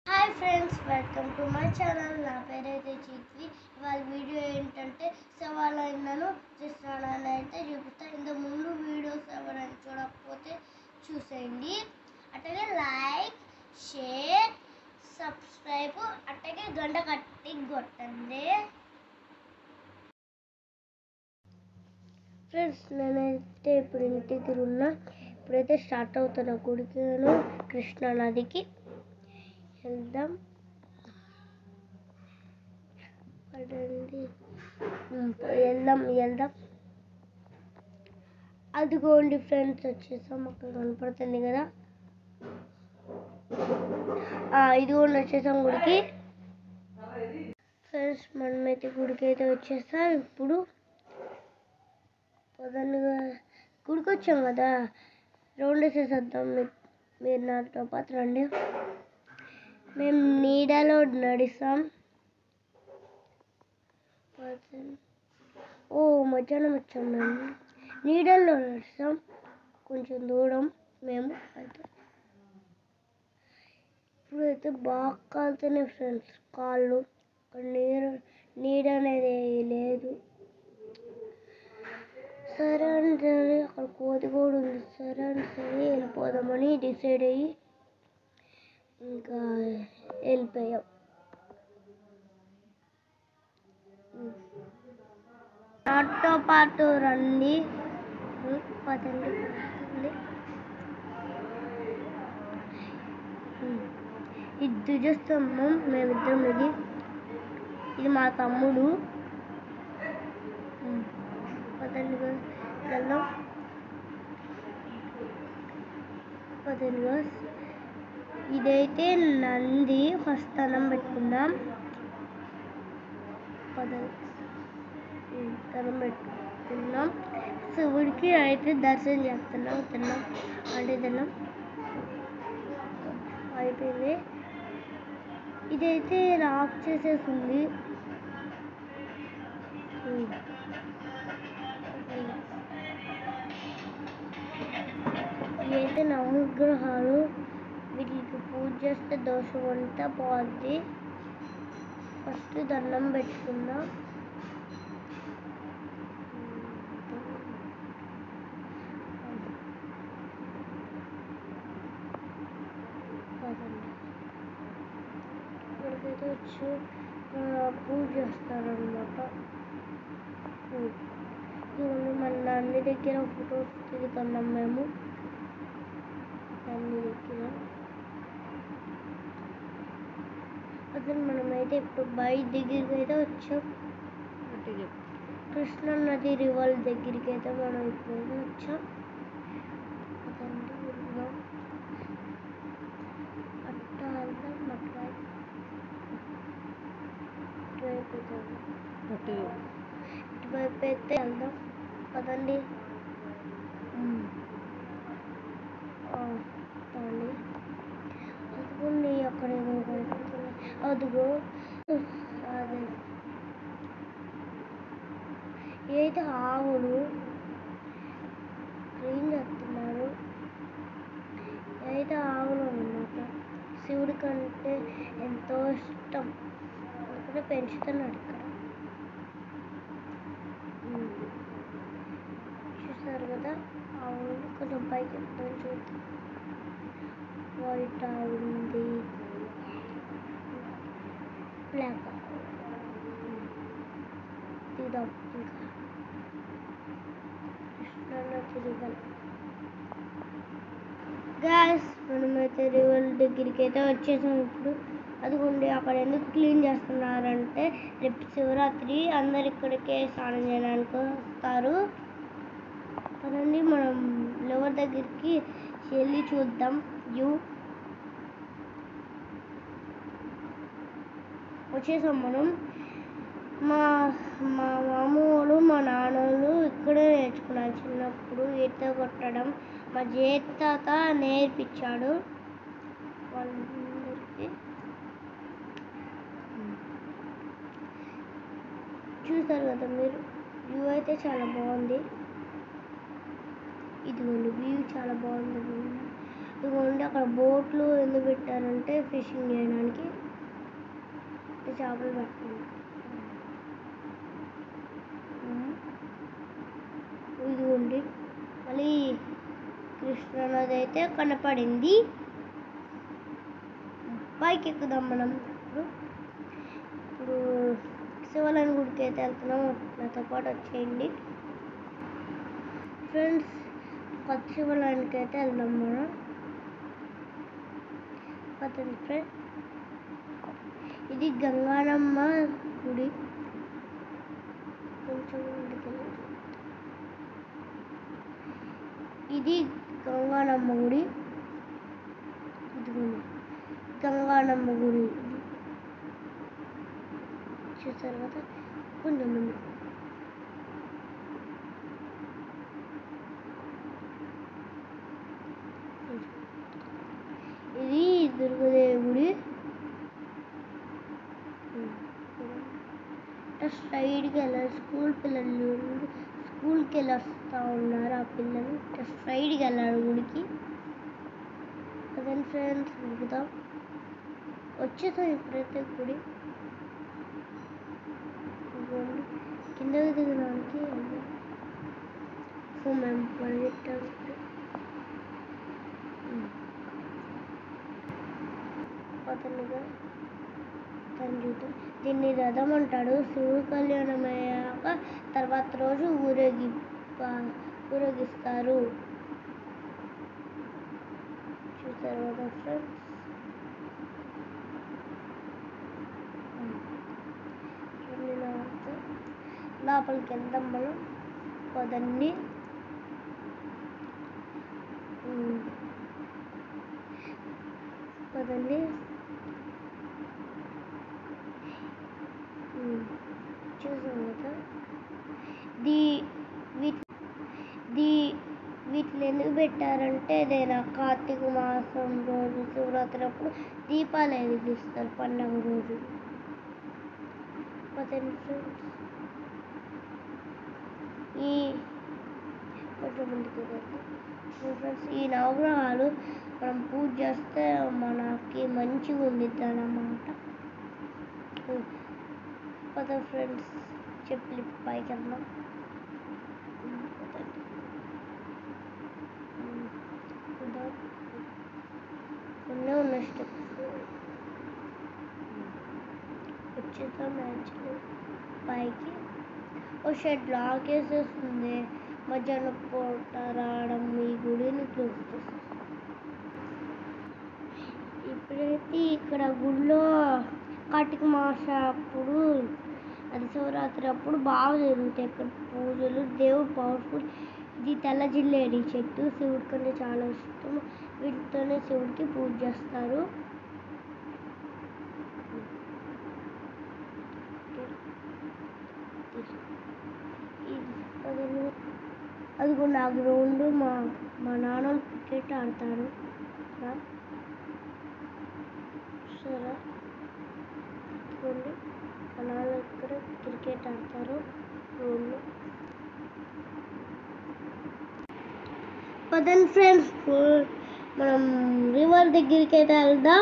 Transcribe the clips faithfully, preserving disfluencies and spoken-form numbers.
Hi friends, welcome to my channel. నా పేరైతే చిత్వి. ఇవాళ వీడియో ఏంటంటే సవాళ్ళను చేస్తున్నానని అయితే చూపిస్తా. ఇంత ముందు వీడియోస్ ఎవరైనా చూడకపోతే చూసేయండి. అట్లాగే లైక్, షేర్, సబ్స్క్రైబ్, అట్లాగే గంట కట్టి కొట్టండి. ఫ్రెండ్స్, నేనైతే ఇప్పుడు ఇంటికి ఉన్నా. ఇప్పుడైతే స్టార్ట్ అవుతున్నా గుడికిను కృష్ణా నదికి వెళ్దాం. పడండి, వెళ్దాం వెళ్దాం అదిగోండి ఫ్రెండ్స్, వచ్చేసాం. అక్కడ కనపడుతుంది కదా, ఇదిగోండి వచ్చేసాం గుడికి. ఫ్రెండ్స్, మనమైతే గుడికి అయితే వచ్చేసాం. ఇప్పుడు పొద్దున్నగా గుడికి వచ్చాం కదా, రౌండ్ వేసేసేద్దాం. మీరు నాతో పాటు రండి. మేము నీడలో నడిస్తాం. ఓ మధ్యాహ్నం వచ్చాం. మేము నీడల్లో నడిస్తాం కొంచెం దూరం. మేము అయితే ఇప్పుడైతే బాగా కాలుతున్నాయి ఫ్రెండ్స్ కాళ్ళు. నీరు నీడ అనేది లేదు. సరే అని సరే, అక్కడ కోతి కూడా ఉంది. సరే అని సరే వెళ్ళిపోదామని డిసైడ్ అయ్యి ఇంకా వెళ్ళిపోయాం. నాతో పాటు రండి. పదండి పదండి. ఇది చూస్తాము మేమిద్దరం. ఇది ఇది మా తమ్ముడు. పదండి వెళ్దాం. పదండి. ఇదైతే నంది. ఫస్ట్ దండం పెట్టుకుందాం. పదండి, దండం పెట్టుకున్నాం. శివుడికి అయితే దర్శనం చేస్తున్నాం. తిన్నాం అంటే తిన్నాం అయిపోయింది. ఇదైతే రాక్ చేసేసింది. ఇవైతే నవగ్రహాలు. వీటికి పూజ చేస్తే దోషం అంతా పోద్ది. ఫస్ట్ దండం పెట్టుకుందాం. ఇక్కడికైతే వచ్చి పూజ చేస్తారనమాట. మన నంది దగ్గర ఫొటోస్ దిగుతున్నాం మేము. నంది దగ్గర అసలు మనమైతే ఇప్పుడు బయట దగ్గరికి అయితే వచ్చాం. కృష్ణా నది రివర్ దగ్గరికి అయితే మనం ఇప్పుడైతే వచ్చాం. అట్టా వెళ్దాం. అట్లా ఇటువైపు అయితే వెళ్దాం. పదండి. అదిగోండి అక్కడ అదిగో అదే ఏదైతే ఆవులు క్లీన్ చేస్తున్నారు. ఏదైతే ఆవులు అన్నమాట. శివుడి కంటే ఎంతో ఇష్టం, అందుకనే పెంచుతున్నాడు ఇక్కడ. చూసారు కదా, ఆవులు కొంచెం పైకి ఎత్తుకొని చూద్దాం. వైట్ ఆవు ఉంది, బ్లాక్ తీద్దాం. ఇంకా కృష్ణా రివర్. గ్యాస్ మనమైతే రివర్ దగ్గరికి అయితే వచ్చేసాం. ఇప్పుడు అదిగోండి అక్కడ ఎందుకు క్లీన్ చేస్తున్నారంటే రేపు శివరాత్రి, అందరు ఇక్కడికే స్నానం చేయడానికి వస్తారు. కదండి, మనం రివర్ దగ్గరికి వెళ్ళి చూద్దాం. వ్యూ వచ్చేసాం మనం. మా మా మామూలు మా నాన్నలు ఇక్కడే నేర్చుకున్నాను చిన్నప్పుడు ఈత కొట్టడం. మా జేత తాత నేర్పించాడు వాళ్ళందరికీ. చూసారు కదా మీరు, వ్యూ అయితే చాలా బాగుంది. ఇదిగోండి వ్యూ చాలా బాగుంది. ఇదిగోండి అక్కడ బోట్లు ఎందుకు పెట్టారంటే ఫిషింగ్ చేయడానికి, చేపలు పెట్టండి. ఇదిగోండి మళ్ళీ కృష్ణానది అయితే కనపడింది. పైకి ఎక్కుదాం మనం. ఇప్పుడు ఇప్పుడు శివాలయం గుడికి అయితే వెళ్తున్నాం, నాతో పాటు వచ్చేయండి ఫ్రెండ్స్. కొత్త శివాలయానికి అయితే వెళ్దాం మనం. పదండి ఫ్రెండ్స్. ఇది గంగానమ్మ గుడి. కొంచెం ఇది గంగానమ్మ గుడి. ఇదిగోండి గంగానమ్మ గుడి చూసారు కదా. కొంచెం ముందు ఇది దుర్గాదేవి గుడి. స్ట్రైట్గా వెళ్ళాలి. స్కూల్ పిల్లలు స్కూల్కి వెళ్ళి వస్తూ ఉన్నారు ఆ పిల్లలు. స్ట్రైట్గా వెళ్ళాలి గుడికి. అదే ఫ్రెండ్స్ దిగుదాం. వచ్చేసాం ఇప్పుడైతే గుడి. కిందకి దిగడానికి మేము పరిగెట్టాం. అతనుగా తను చూద్దాం. దీన్ని రథం అంటాడు. శివుడు కళ్యాణం అయ్యాక తర్వాత రోజు ఊరేగి ఊరేగిస్తారు. చూసారు కదా ఫ్రెండ్స్. లోపలికి వెళ్దాం మనం. పదండి. పదండి చూసాం కదా. దీ దీ వీటిని ఎందుకు పెట్టారంటే ఏదైనా కార్తీక మాసం రోజు శివరాత్రి అప్పుడు దీపాలు వెలిగిస్తారు పండుగ రోజు. పదండి ఫ్రెండ్స్. ఈ కొంచెం ముందుకు ఫ్రెండ్స్, ఈ నవగ్రహాలు మనం పూజ చేస్తే మనకి మంచిగా ఉండిద్ది అన్నమాట. పద ఫ్రెండ్స్ చెప్పులు పైకి వెళ్దాం. కొన్ని ఉన్న స్టెప్స్ వచ్చేద్దాం. యాక్చువల్లీ పైకి ఓ షెడ్ లాక్ వేసేస్తుంది. మధ్యాహ్నం పూట రావడం ఈ గుడిని క్లోజ్ చేస్తుంది. ఇప్పుడైతే ఇక్కడ గుడిలో కార్తీక మాసం అప్పుడు అది శివరాత్రి అప్పుడు బాగా జరుగుతాయి ఇక్కడ పూజలు. దేవుడు పవర్ఫుల్. ఇది తెల్ల జిల్లేడి చెట్టు. శివుడి కంటే చాలా ఇష్టం. వీటితోనే శివుడికి పూజ చేస్తారు. అది కూడా ఆ గ్రౌండ్ మా మా నాన్న క్రికెట్ ఆడతారు. సరే చూడండి, మా నాన్న ఇక్కడ క్రికెట్ ఆడతారు గ్రౌండ్లో. పదండి ఫ్రెండ్స్ మనం రివర్ దగ్గరికి అయితే వెళ్దాం.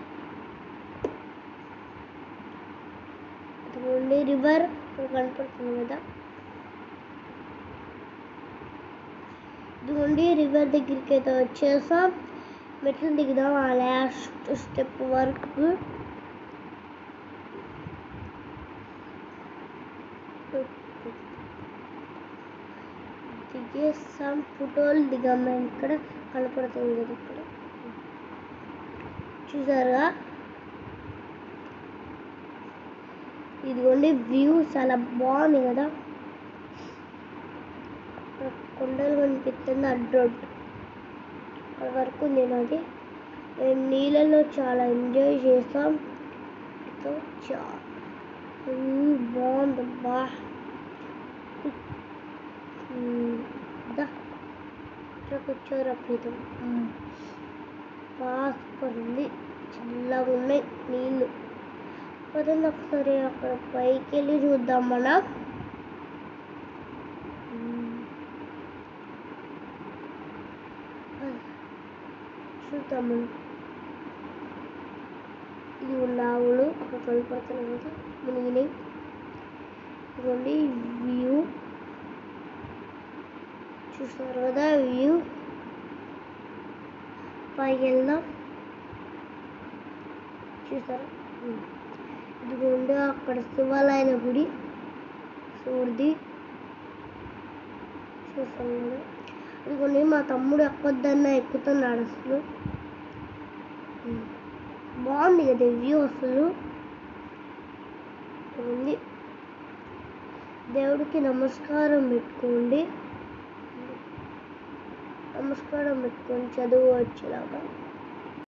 ఇదిగోండి రివర్ కనపడుతుంది కదా. ఇదిగోండి రివర్ దగ్గరికి అయితే వచ్చేసాం. మెట్లు దిగుదాం ఆ లాస్ట్ స్టెప్ వరకు. దిగేసాం. ఫోటోలు దిగాం. మేము ఇక్కడ కనపడుతుంది కదా ఇక్కడ చూసారుగా. ఇదిగోండి వ్యూ చాలా బాగుంది కదా. కొండలు కనిపిస్తుంది. అడ్రోడ్ అక్కడ వరకు ఉంది నాది. మేము నీళ్ళలో చాలా ఎంజాయ్ చేస్తాం. చాలా బాగుంది. బా కూర్చోరా ప్రీతం. బాగా సూపర్ ఉంది. చల్లగా ఉన్నాయి నీళ్ళు. పదండి ఒకసారి అక్కడ పైకి వెళ్ళి చూద్దాం మనం. చూద్దాము. ఇది లావులు అక్కడ కనపడుతున్నాయి కదా మునిగినాయి. ఇదిగోండి వ్యూ చూస్తారు కదా వ్యూ. పైకి వెళ్దాం. చూసారా ఇదిగోండి అక్కడ శివాలయ గుడి సూర్ది చూసాం కదా. ఇదిగోండి మా తమ్ముడు ఎక్కొద్దన్న ఎక్కుతున్నాడు. అసలు బాగుంది కదా వ్యూ. అసలు ఉంది. దేవుడికి నమస్కారం పెట్టుకోండి. నమస్కారం పెట్టుకొని చదువు వచ్చేలాగా.